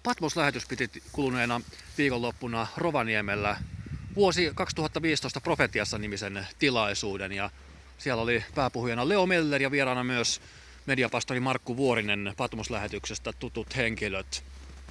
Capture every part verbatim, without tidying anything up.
Patmos-lähetys piti kuluneena viikonloppuna Rovaniemellä vuosi kaksituhattaviisitoista Profetiassa-nimisen tilaisuuden, ja siellä oli pääpuhujana Leo Meller ja vieraana myös mediapastori Markku Vuorinen Patmos-lähetyksestä tutut henkilöt.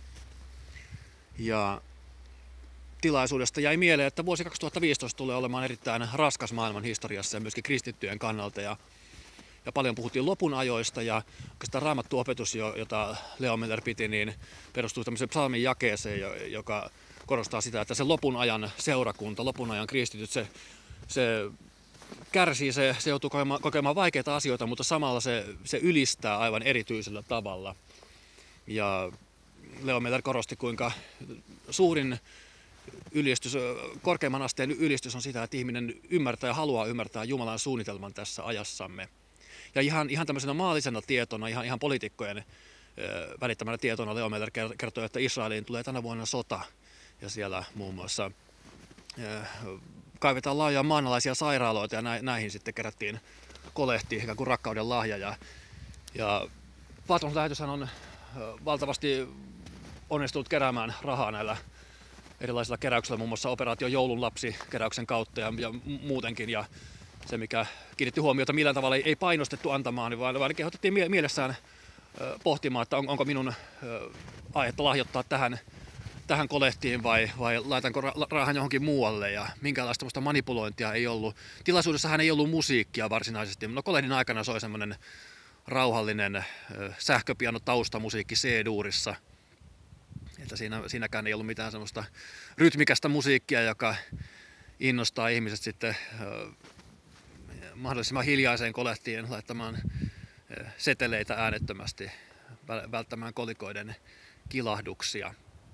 Ja tilaisuudesta jäi mieleen, että vuosi kaksituhattaviisitoista tulee olemaan erittäin raskas maailman historiassa ja myöskin kristittyjen kannalta. Ja, ja paljon puhuttiin lopun ajoista, ja oikeastaan raamattuopetus, jota Leo Meller piti, niin perustuu tämmöiseen psalmin jakeeseen, joka korostaa sitä, että se lopun ajan seurakunta, lopun ajan kristityt, se, se kärsii, se, se joutuu kokemaan, kokemaan vaikeita asioita, mutta samalla se, se ylistää aivan erityisellä tavalla. Ja Leo Meller korosti, kuinka suurin ylistys, korkeimman asteen ylistys on sitä, että ihminen ymmärtää ja haluaa ymmärtää Jumalan suunnitelman tässä ajassamme. Ja ihan, ihan tämmöisenä maallisena tietona, ihan, ihan poliitikkojen välittämänä tietona Leo Meller kertoo, että Israeliin tulee tänä vuonna sota. Ja siellä muun muassa kaivetaan laajoja maanalaisia sairaaloita, ja näihin sitten kerättiin kolehti, ikään kuin rakkauden lahja. Ja, ja Patmos-lähetyshän on valtavasti onnistunut keräämään rahaa näillä erilaisilla keräyksillä, muun muassa operaatio Joulun lapsi keräyksen kautta ja, ja muutenkin. Ja se, mikä kiinnitti huomiota, millään tavalla ei, ei painostettu antamaan, vaan, vaan kehotettiin mie- mielessään pohtimaan, että on, onko minun aihetta lahjoittaa tähän, tähän kolehtiin vai, vai laitanko rahan johonkin muualle, ja minkäänlaista manipulointia ei ollut. Tilaisuudessahan ei ollut musiikkia varsinaisesti, no kolehdin aikana soi semmoinen rauhallinen sähköpiano taustamusiikki C-duurissa. Että siinä, siinäkään ei ollut mitään semmoista rytmikästä musiikkia, joka innostaa ihmiset sitten mahdollisimman hiljaiseen kolehtiin laittamaan seteleitä äänettömästi, välttämään kolikoiden kilahduksia.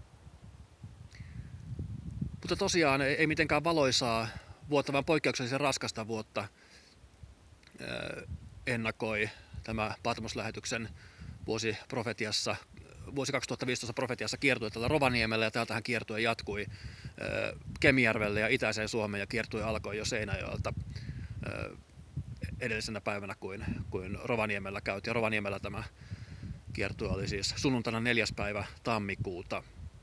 Mutta tosiaan ei mitenkään valoisaa vuotta, vaan poikkeuksellisen raskasta vuotta ennakoi tämä Patmos-lähetyksen vuosi Profetiassa, vuosi kaksituhattaviisitoista Profetiassa kiertui tällä Rovaniemellä, ja täältähän kiertue jatkui Kemijärvelle ja itäiseen Suomeen, ja kiertue alkoi jo Seinäjoelta edellisenä päivänä kuin, kuin Rovaniemellä käytiin. Ja Rovaniemellä tämä kiertue oli siis sunnuntaina neljäs päivä tammikuuta.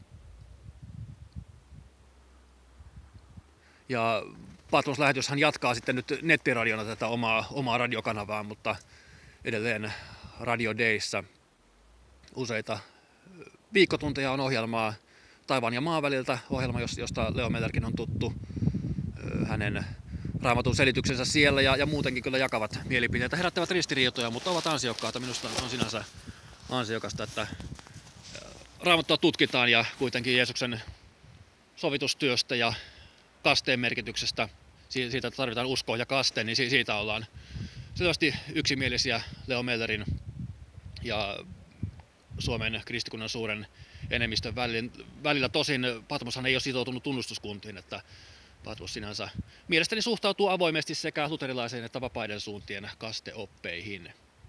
Ja Patmos-lähetyshän jatkaa sitten nyt nettiradiona tätä omaa, omaa radiokanavaa, mutta edelleen Radio Dayssä useita viikkotunteja on ohjelmaa taivaan ja maan väliltä, ohjelma, josta Leo Mellerkin on tuttu. Hänen raamatun selityksensä siellä ja, ja muutenkin kyllä jakavat mielipiteitä, herättävät ristiriitoja, mutta ovat ansiokkaita. Minusta on sinänsä ansiokasta, että raamattua tutkitaan ja kuitenkin Jeesuksen sovitustyöstä ja kasteen merkityksestä, siitä, että tarvitaan uskoa ja kaste, niin siitä ollaan selvästi yksimielisiä Leo Mellerin ja Suomen kristikunnan suuren enemmistön välillä. Tosin Patmoshan ei ole sitoutunut tunnustuskuntiin, että Patmos sinänsä mielestäni suhtautuu avoimesti sekä luterilaiseen että vapaiden suuntien kasteoppeihin.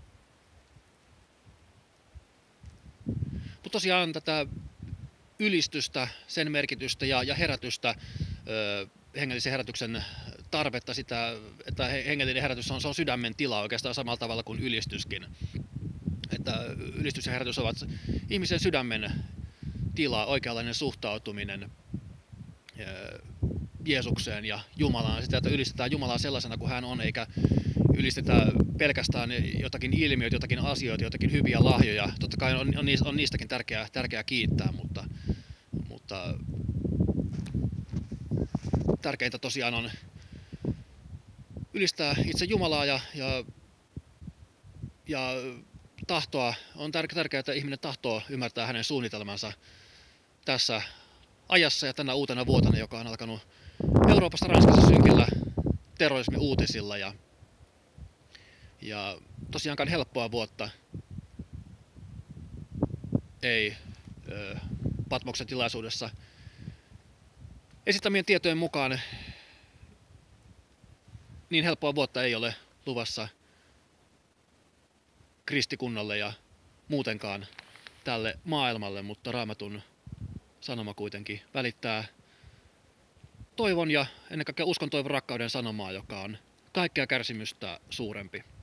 Mutta tosiaan tätä ylistystä, sen merkitystä ja, ja herätystä, ö, hengellisen herätyksen tarvetta, sitä, että hengellinen herätys on, se on sydämen tila oikeastaan samalla tavalla kuin ylistyskin. Että ylistys ja herätys ovat ihmisen sydämen tila, oikeanlainen suhtautuminen Jeesukseen ja Jumalaan. Sitä, että ylistetään Jumalaa sellaisena kuin hän on, eikä ylistetä pelkästään jotakin ilmiöitä, jotakin asioita, jotakin hyviä lahjoja. Totta kai on, on niistäkin tärkeää, tärkeää kiittää, mutta, mutta tärkeintä tosiaan on ylistää itse Jumalaa ja, ja, ja tahtoa. On tärkeää, että ihminen tahtoo ymmärtää hänen suunnitelmansa tässä ajassa ja tänä uutena vuotena, joka on alkanut Euroopassa Ranskassa synkillä terrorismi-uutisilla. Ja, ja tosiaankaan helppoa vuotta ei ö, Patmoksen tilaisuudessa esittämien tietojen mukaan niin helppoa vuotta ei ole luvassa kristikunnalle ja muutenkaan tälle maailmalle, mutta Raamatun sanoma kuitenkin välittää toivon ja ennen kaikkea uskon, toivon, rakkauden sanomaa, joka on kaikkea kärsimystä suurempi.